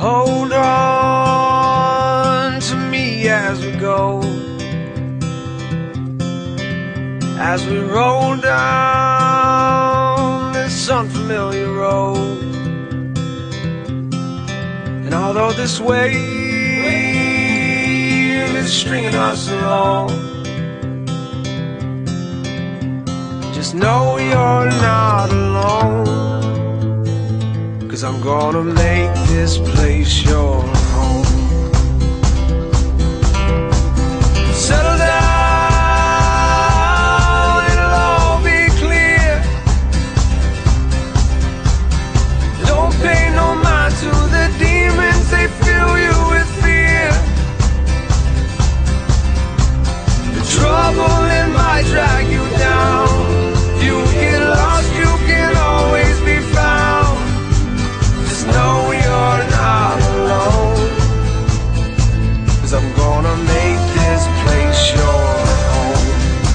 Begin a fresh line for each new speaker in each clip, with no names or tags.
hold on to me as we go, as we roll down this unfamiliar road. And although this wave is stringing us along, just know you're not alone, 'cause I'm gonna make this place your home. Settle down, it'll all be clear. Don't pay no mind to the demons, they fill you with fear. The trouble, it might drag you down. You get lost, you can always be found. Just know you're not alone, 'cause I'm gonna make this place your home.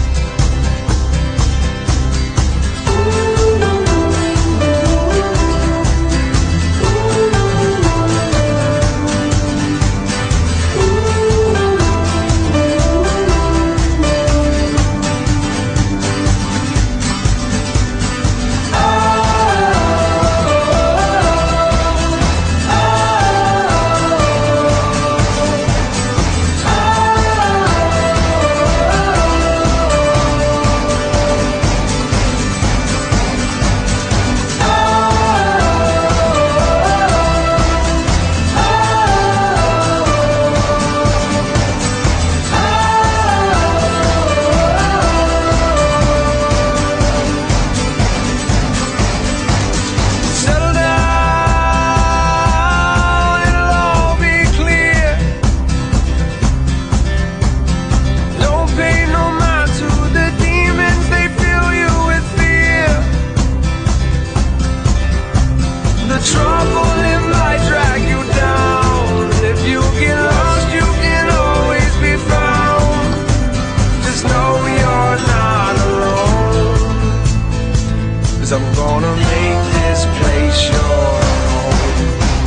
I'm gonna make this place your home.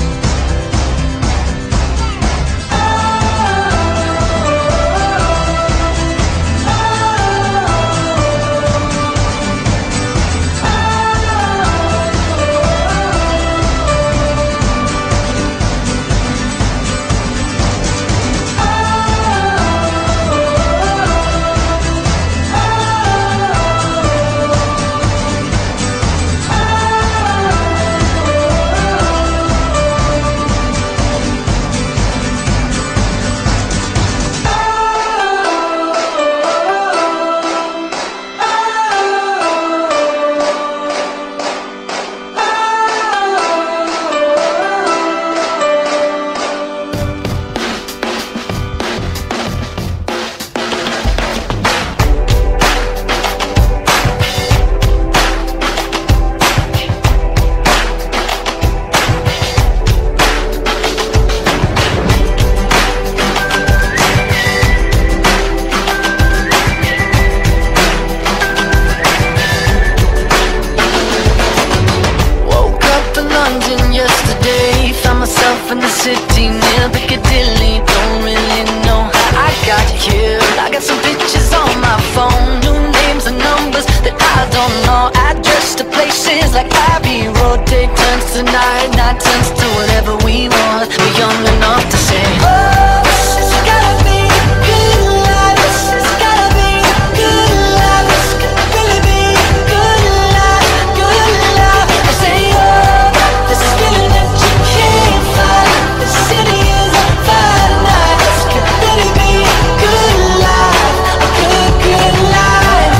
In the city near Piccadilly, don't really know how I got here. I got some pictures on my phone, new names and numbers that I don't know. Address to places like Abbey Road. Take turns tonight, night turns to whatever we want. We're young enough to say, oh, this has gotta be a good life. This has gotta be a good life. This could really be a good life, good life. I say, oh, this is feeling that you can't find. The city is a fine night. This could really be a good life, a good, good life.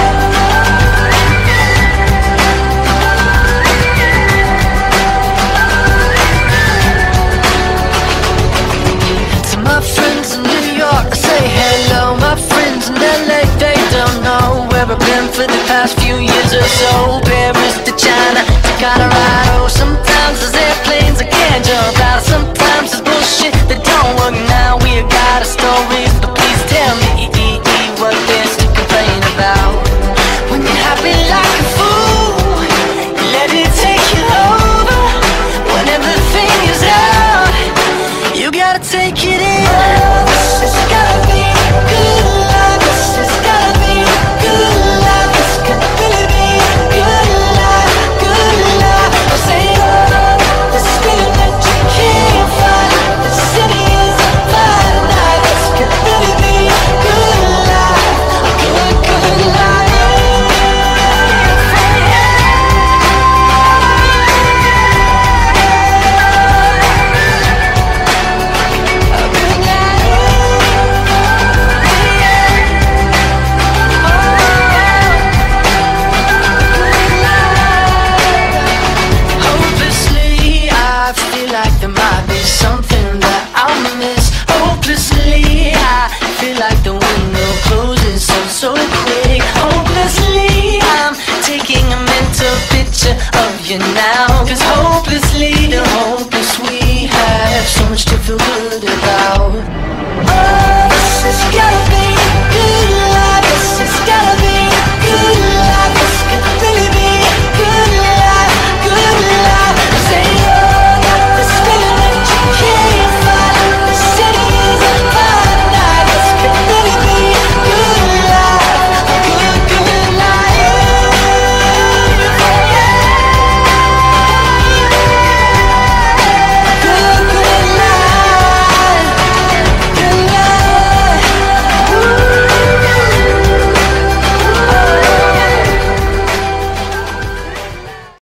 To my friends in New York, I say hello. My friends in LA, they don't know where I've been for the past few years or so. Paris to China to Colorado. Sometimes there's airplanes I can't jump